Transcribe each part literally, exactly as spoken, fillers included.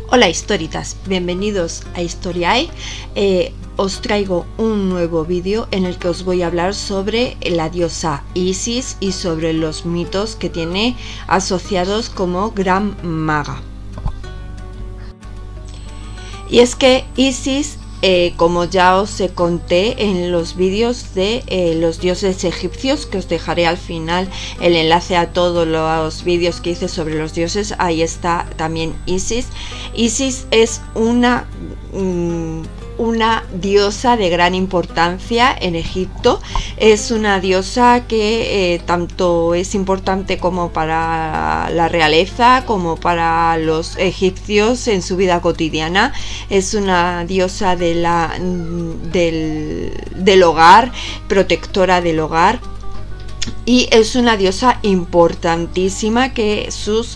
Hola historitas, bienvenidos a Historiae. Eh, os traigo un nuevo vídeo en el que os voy a hablar sobre la diosa Isis y sobre los mitos que tiene asociados como Gran Maga. Y es que Isis, Eh, como ya os conté en los vídeos de eh, los dioses egipcios, que os dejaré al final el enlace a todos los vídeos que hice sobre los dioses, ahí está también Isis. Isis es una, mm, una diosa de gran importancia en Egipto. Es una diosa que eh, tanto es importante como para la realeza como para los egipcios en su vida cotidiana. Es una diosa de la, del, del hogar, protectora del hogar, y es una diosa importantísima que sus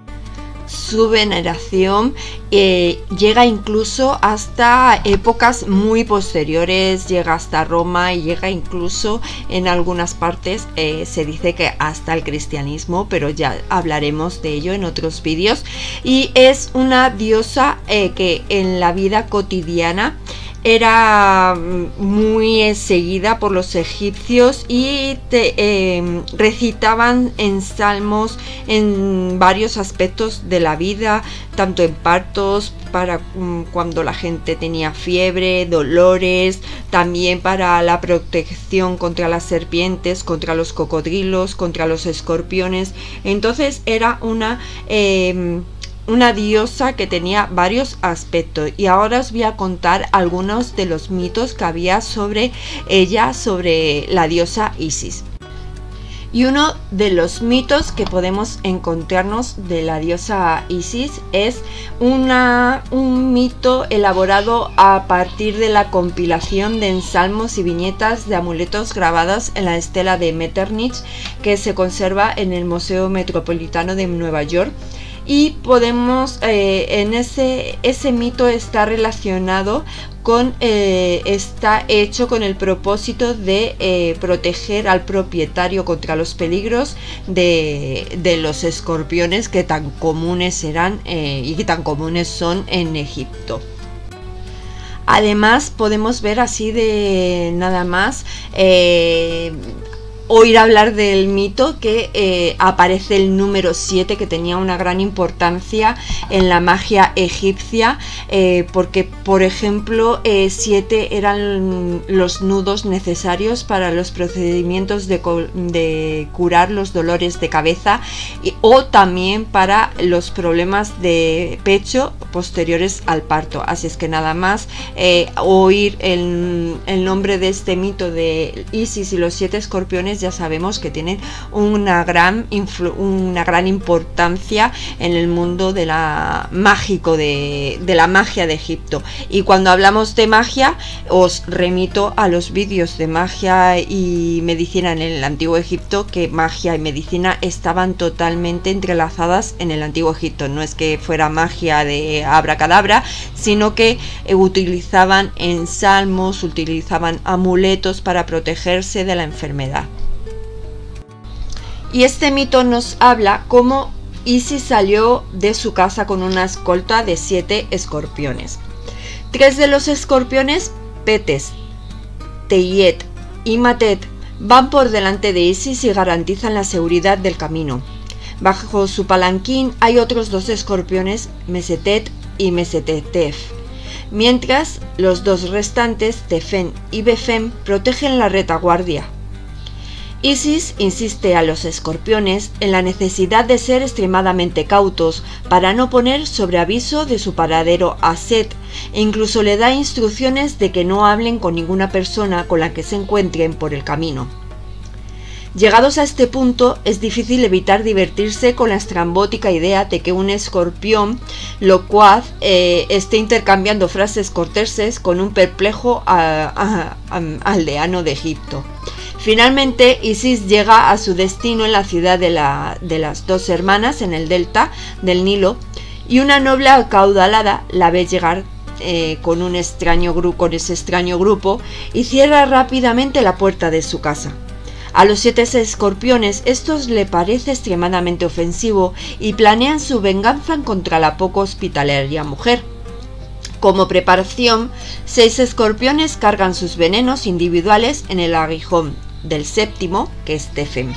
su veneración eh, llega incluso hasta épocas muy posteriores, llega hasta Roma y llega incluso en algunas partes, eh, se dice que hasta el cristianismo, pero ya hablaremos de ello en otros vídeos. Y es una diosa eh, que en la vida cotidiana era muy seguida por los egipcios y te, eh, recitaban en salmos en varios aspectos de la vida, tanto en partos, para um, cuando la gente tenía fiebre, dolores, también para la protección contra las serpientes, contra los cocodrilos, contra los escorpiones. Entonces era una eh, una diosa que tenía varios aspectos, y ahora os voy a contar algunos de los mitos que había sobre ella, sobre la diosa Isis. Y uno de los mitos que podemos encontrarnos de la diosa Isis es una, un mito elaborado a partir de la compilación de ensalmos y viñetas de amuletos grabadas en la estela de Metternich, que se conserva en el Museo Metropolitano de Nueva York. Y podemos, eh, en ese, ese mito está relacionado con, eh, está hecho con el propósito de eh, proteger al propietario contra los peligros de, de los escorpiones que tan comunes eran eh, y que tan comunes son en Egipto. Además podemos ver así de nada más, eh, oír hablar del mito que eh, aparece el número siete, que tenía una gran importancia en la magia egipcia, eh, porque por ejemplo eh, siete eran los nudos necesarios para los procedimientos de, de curar los dolores de cabeza y, o también para los problemas de pecho posteriores al parto. Así es que nada más eh, oír el, el nombre de este mito de Isis y los siete escorpiones, ya sabemos que tienen una gran, una gran importancia en el mundo de la mágico de, de la magia de Egipto. Y cuando hablamos de magia, os remito a los vídeos de magia y medicina en el antiguo Egipto, que magia y medicina estaban totalmente entrelazadas en el antiguo Egipto. No es que fuera magia de abracadabra, sino que eh, utilizaban ensalmos, utilizaban amuletos para protegerse de la enfermedad. Y este mito nos habla cómo Isis salió de su casa con una escolta de siete escorpiones. Tres de los escorpiones, Petes, Teyet y Matet, van por delante de Isis y garantizan la seguridad del camino. Bajo su palanquín hay otros dos escorpiones, Mesetet y Mesetetef, mientras los dos restantes, Tefen y Befem, protegen la retaguardia. Isis insiste a los escorpiones en la necesidad de ser extremadamente cautos para no poner sobre aviso de su paradero a Set, e incluso le da instrucciones de que no hablen con ninguna persona con la que se encuentren por el camino. Llegados a este punto, es difícil evitar divertirse con la estrambótica idea de que un escorpión locuaz eh, esté intercambiando frases corteses con un perplejo a, a, a, aldeano de Egipto. Finalmente, Isis llega a su destino en la ciudad de, la, de las dos hermanas, en el delta del Nilo, y una noble acaudalada la ve llegar eh, con, un extraño con ese extraño grupo y cierra rápidamente la puerta de su casa. A los siete escorpiones esto le parece extremadamente ofensivo y planean su venganza contra la poco hospitalaria mujer. Como preparación, seis escorpiones cargan sus venenos individuales en el aguijón del séptimo, que es Tefem.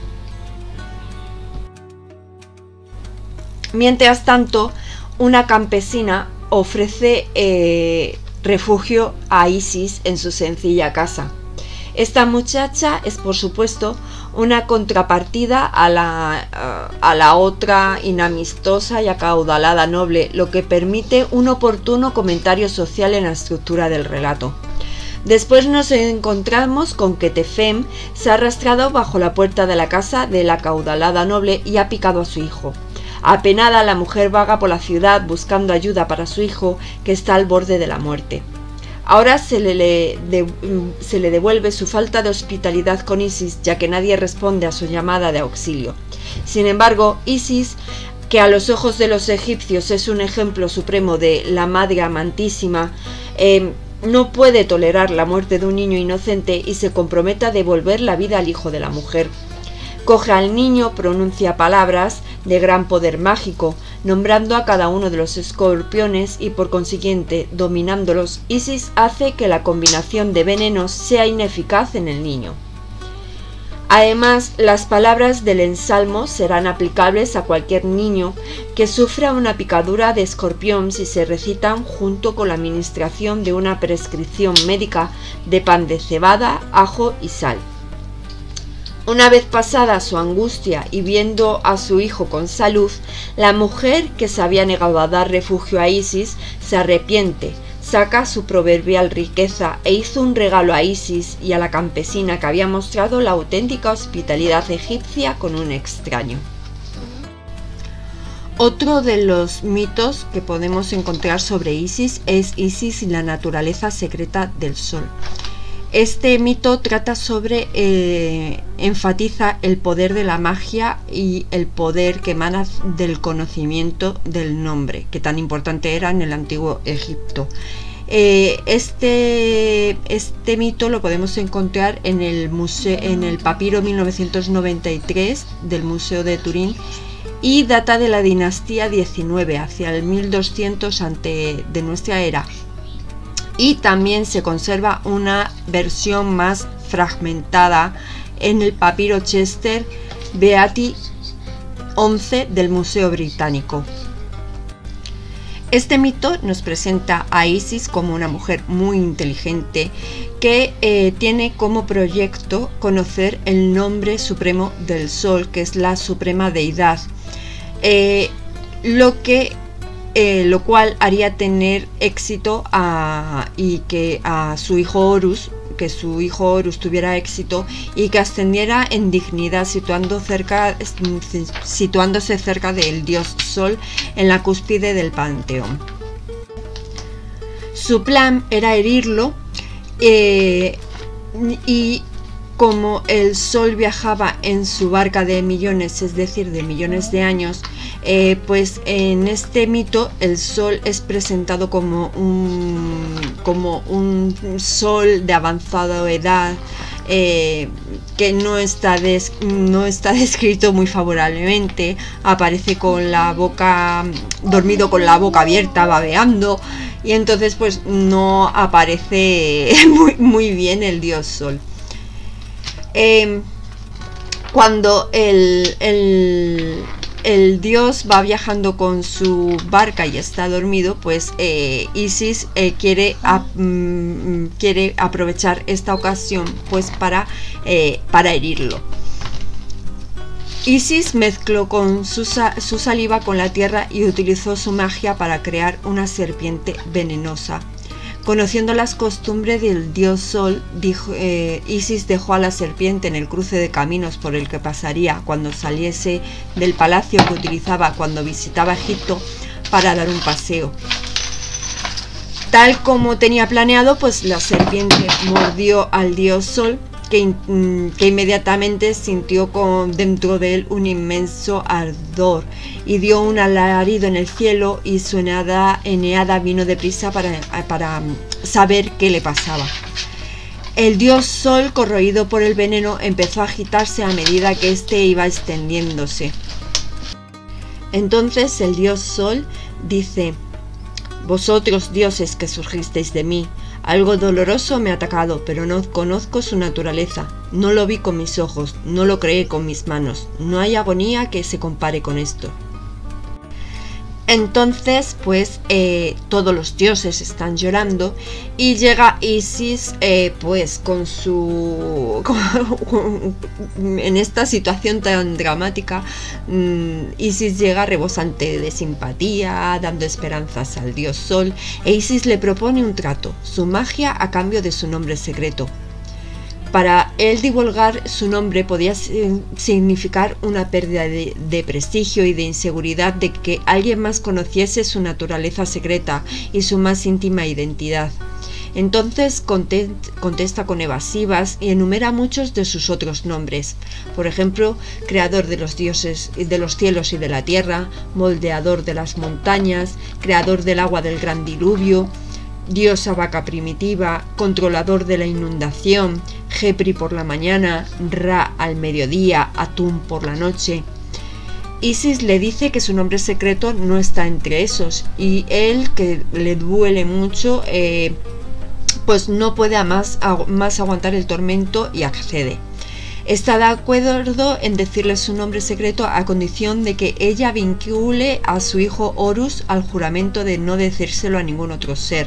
Mientras tanto, una campesina ofrece eh, refugio a Isis en su sencilla casa. Esta muchacha es, por supuesto, una contrapartida a la, a la otra inamistosa y acaudalada noble, lo que permite un oportuno comentario social en la estructura del relato. Después nos encontramos con que Tefem se ha arrastrado bajo la puerta de la casa de la acaudalada noble y ha picado a su hijo. Apenada, la mujer vaga por la ciudad buscando ayuda para su hijo, que está al borde de la muerte. Ahora se le, le de, se le devuelve su falta de hospitalidad con Isis, ya que nadie responde a su llamada de auxilio. Sin embargo, Isis, que a los ojos de los egipcios es un ejemplo supremo de la madre amantísima, eh, no puede tolerar la muerte de un niño inocente y se compromete a devolver la vida al hijo de la mujer. Coge al niño, pronuncia palabras de gran poder mágico, nombrando a cada uno de los escorpiones y por consiguiente dominándolos. Isis hace que la combinación de venenos sea ineficaz en el niño. Además, las palabras del ensalmo serán aplicables a cualquier niño que sufra una picadura de escorpión si se recitan junto con la administración de una prescripción médica de pan de cebada, ajo y sal. Una vez pasada su angustia y viendo a su hijo con salud, la mujer que se había negado a dar refugio a Isis se arrepiente, saca su proverbial riqueza e hizo un regalo a Isis y a la campesina que había mostrado la auténtica hospitalidad egipcia con un extraño. Otro de los mitos que podemos encontrar sobre Isis es Isis y la naturaleza secreta del sol. Este mito trata sobre, eh, enfatiza el poder de la magia y el poder que emana del conocimiento del nombre, que tan importante era en el antiguo Egipto. Eh, este, este mito lo podemos encontrar en el, museo, en el papiro mil novecientos noventa y tres del Museo de Turín y data de la dinastía diecinueve, hacia el mil doscientos antes de nuestra era. Y también se conserva una versión más fragmentada en el papiro Chester Beatty once del Museo Británico. Este mito nos presenta a Isis como una mujer muy inteligente que eh, tiene como proyecto conocer el nombre supremo del sol, que es la suprema deidad, eh, lo que Eh, lo cual haría tener éxito a, y que a su hijo Horus, que su hijo Horus tuviera éxito y que ascendiera en dignidad, situando cerca, situándose cerca del dios Sol en la cúspide del panteón. Su plan era herirlo eh, y como el Sol viajaba en su barca de millones, es decir, de millones de años, eh, pues en este mito el Sol es presentado como un, como un Sol de avanzada edad, eh, que no está, des, no está descrito muy favorablemente. Aparece con la boca, dormido con la boca abierta, babeando, y entonces pues no aparece muy, muy bien el dios Sol. Eh, cuando el, el, el dios va viajando con su barca y está dormido, pues eh, Isis eh, quiere, a, mm, quiere aprovechar esta ocasión pues para, eh, para herirlo. Isis mezcló con su, su saliva con la tierra y utilizó su magia para crear una serpiente venenosa. Conociendo las costumbres del dios Sol, dijo, eh, Isis dejó a la serpiente en el cruce de caminos por el que pasaría cuando saliese del palacio que utilizaba cuando visitaba Egipto para dar un paseo. Tal como tenía planeado, pues la serpiente mordió al dios Sol, que, que inmediatamente sintió con, dentro de él un inmenso ardor y dio un alarido en el cielo, y su eneada, eneada vino deprisa para, para saber qué le pasaba. El dios Sol, corroído por el veneno, empezó a agitarse a medida que éste iba extendiéndose. Entonces el dios Sol dice: vosotros dioses que surgisteis de mí, algo doloroso me ha atacado, pero no conozco su naturaleza. No lo vi con mis ojos, no lo creé con mis manos. No hay agonía que se compare con esto. Entonces, pues, eh, todos los dioses están llorando y llega Isis, eh, pues, con su... Con, en esta situación tan dramática, mmm, Isis llega rebosante de simpatía, dando esperanzas al dios Sol, e Isis le propone un trato, su magia a cambio de su nombre secreto. Para él divulgar su nombre podía significar una pérdida de, de prestigio y de inseguridad de que alguien más conociese su naturaleza secreta y su más íntima identidad. Entonces contesta con evasivas y enumera muchos de sus otros nombres. Por ejemplo, creador de los dioses de los cielos y de la tierra, moldeador de las montañas, creador del agua del gran diluvio, diosa vaca primitiva, controlador de la inundación, Jepri por la mañana, Ra al mediodía, Atún por la noche. Isis le dice que su nombre secreto no está entre esos y él, que le duele mucho, eh, pues no puede a más, a, más aguantar el tormento y accede. Está de acuerdo en decirle su nombre secreto a condición de que ella vincule a su hijo Horus al juramento de no decírselo a ningún otro ser.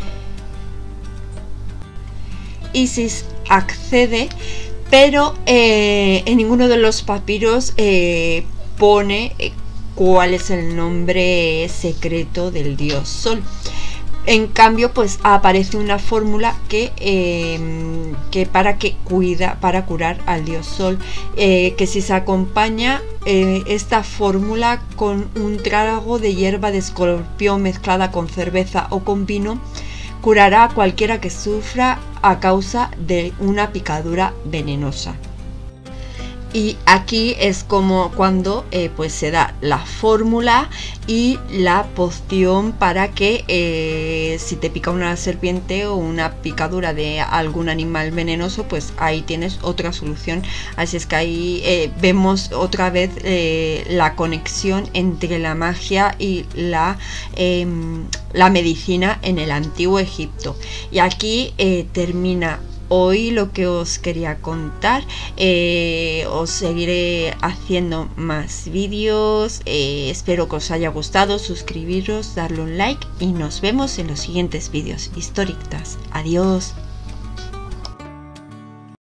Isis accede, pero eh, en ninguno de los papiros eh, pone eh, cuál es el nombre secreto del dios Sol. En cambio, pues aparece una fórmula que, eh, que para que cuida, para curar al dios Sol, eh, que si se acompaña eh, esta fórmula con un trago de hierba de escorpión mezclada con cerveza o con vino, curará a cualquiera que sufra a causa de una picadura venenosa. Y aquí es como cuando eh, pues se da la fórmula y la poción para que eh, si te pica una serpiente o una picadura de algún animal venenoso, pues ahí tienes otra solución. Así es que ahí eh, vemos otra vez eh, la conexión entre la magia y la, eh, la medicina en el antiguo Egipto. Y aquí eh, termina hoy lo que os quería contar. Eh, os seguiré haciendo más vídeos, eh, espero que os haya gustado, suscribiros, darle un like y nos vemos en los siguientes vídeos. Historictas, adiós.